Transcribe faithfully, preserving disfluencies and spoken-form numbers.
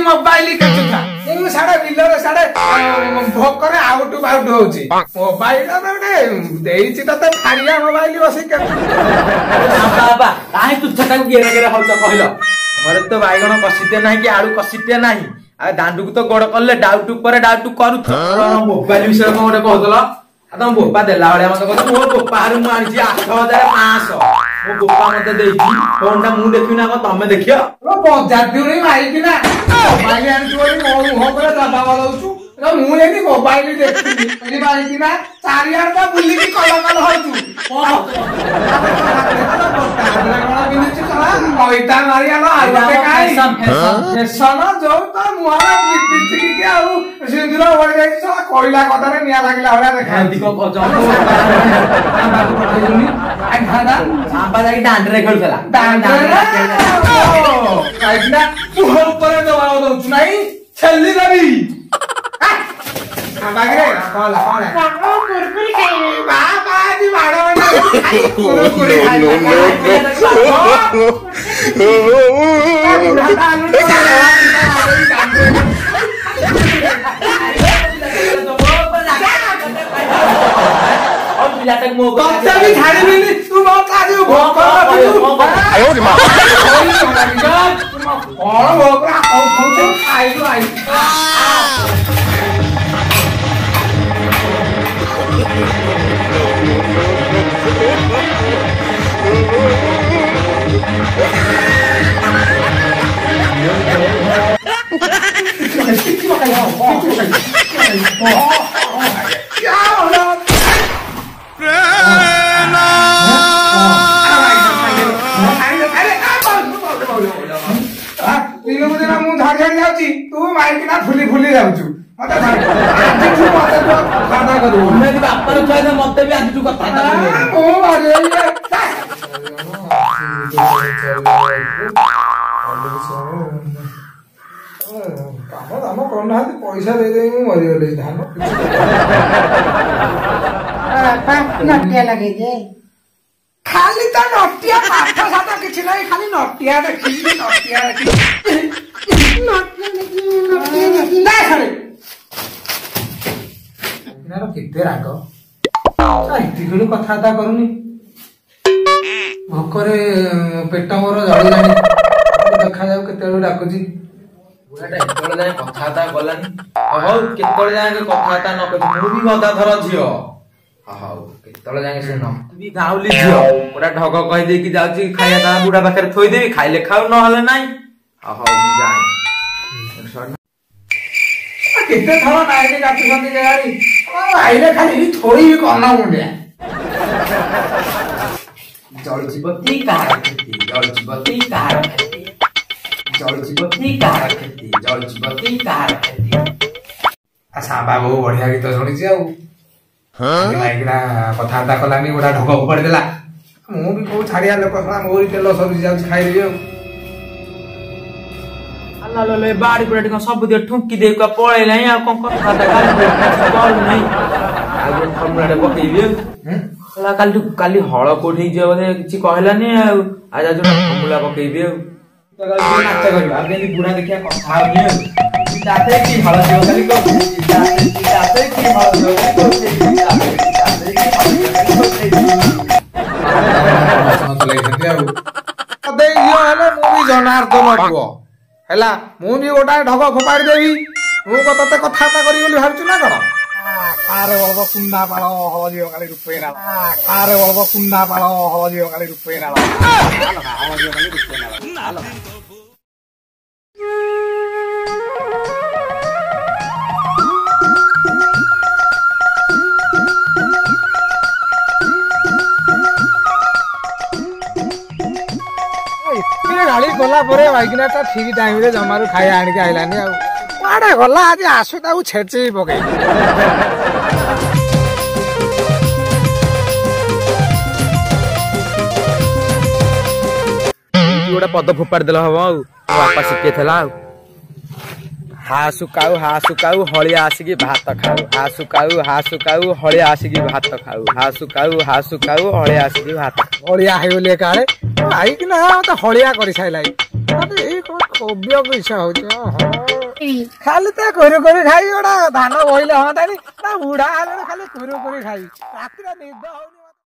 Mobile केचुथा मु साडे बिलर साडे भोकरे आउट आउट होची मोबाइल रे देइची तते फारिया मोबाइल बसी के बाबा काहे तू छटा गेरा गेरा होत कहलो घरे तो बाइगण कसिते नाही कि आलू कसिते नाही आ दांडू तो गोड़ करले डाउट ऊपर डाउट करू मोबाइल विषय को गोटे कहतला आ तम बोपा देला बळे मते कहत मो बोपा हारु मु आनी आठ हजार पाँच सौ मो बोपा मते देइची फोनटा मु देखि ना तमे देखियो रो बजार दिउरी माई कि ना मोबाइल आनी बोली मो हो करे दबा दउछु रो मु एनी मोबाइल देखि एनी माई कि ना चार यार का बुली की कल कल होइछु मोइटा मारिया ना आते काई फैशन जो त मुहारा पिचकी के आउ सिंदूर ओढ जाई छ कोइला कथारे निया लागिला होला देखा दिको जम बाबू पठेजुनी आ खादा आंबा जाई डांडरे खेलुला डांडरे काइना मुह ऊपर दबा दउछु नाही छल्ली रवि बागरे कॉल कॉल बाबा कुरकुरी खाई बाबा जी माडो कुरकुरी खाई तू बहुत काजू भोक आयो रे मां और भोक रा खाई लो आई क्या होला तीन मुझे ना मुंह झाड़ झाड़ जाउची तू माइक ना फुली फुली जाउछु मते आज तू मते कथा करू मेरी बापा रे छाय मते भी आज तू कथा ओ अरे काम दाम करना पैसा दे दे मु मरि गले धान नटिया लगे जे खाली तो नटिया पाठ साथ किछि नहीं खाली नटिया देखि नटिया देखि नटिया देखि नटिया देखि ना खरे इनारो केते राग आ इति गुलो कथा ता करूनी भोकरे पेट मोर जळी जानी देखा जाऊ केते डाकुची बुढाटा एतळे जाय कथाता गलानी हौ केतळे जाय कथाता न कहि मु भी मदा धर झियो हौ केतळे जाय से न तू भी गाउली झियो ओडा ढग कहि दे कि जाउची खाया ता बुढा पाखरे थोइ देबी खाइले खाउ न हले नाही हौ मु जाय केते थरा नाइ के जाति संति गाड़ी आइले खाली थोड़ी भी करना मुंडिया जल जीवती कार खेती जल जीवती कार खेती जल जीवती कार खेती जल जीवती कार खेती आ सांबा बहु बढ़िया गीत सुनिछि आउ हां माइकना कथाता कलानी गोडा ढोक पड़ देला मु भी को छाड़िया लोक सला मोरी तेल सब जाउ खाइ रियो अल्लाह लोले बाड़ी पड़े को सब दे ठुकी दे को पळे नै आ कोन कथाता काल नै आ जे फर्मुला पकेइबे हला काली काली हळ कोठी जे बोले किछि कहलानी आ आज आज फर्मुला पकेइबे तो काली नाच करबा आगे बुढा देखिया कथा होनी ताते की हळ जे काली को ताते की हळ जे ताते की हळ अबे यो हले मु भी जनार्दन पुओ हला मु भी गोटा ढग फोपाड़ी देबी मु को तते कथा ता करी बोली भाबछु ना कर आरे बळब कुंडा पाळ हळदियो काली रुपे ना आरे बळब कुंडा पाळ हळदियो काली रुपे ना हळदियो काली रुपे ना गाड़ी गला परे बाइकना ता ठीक टाइम रे जमारू खाया आनी के आइलानी आ कुआडे गला आज आसु ताऊ छेची पके गोटा पद फोपाड़ देला हबो बापा सिके थला हा सुकाऊ हा सुकाऊ हलिया आसिकी भात खाऊ हा सुकाऊ हा सुकाऊ हलिया आसिकी भात खाऊ हा सुकाऊ हा सुकाऊ हलिया आसिकी भात हलिया हे बोले काळे बाइक ना तो हलिया करि साइलाई ए कोन खबियो पैसा हो ଖାଇବି ଖାଲି ତ କୁରୁକୁରି ଖାଇ ଗୋଟା ଧାନ ବୋଇଲେ ହଅନ୍ତାନି ନା ବୁଢା ହେଲେ ଖାଲି କୁରୁକୁରି ଖାଇ ରାତିରେ ନିଦ ହଉନି।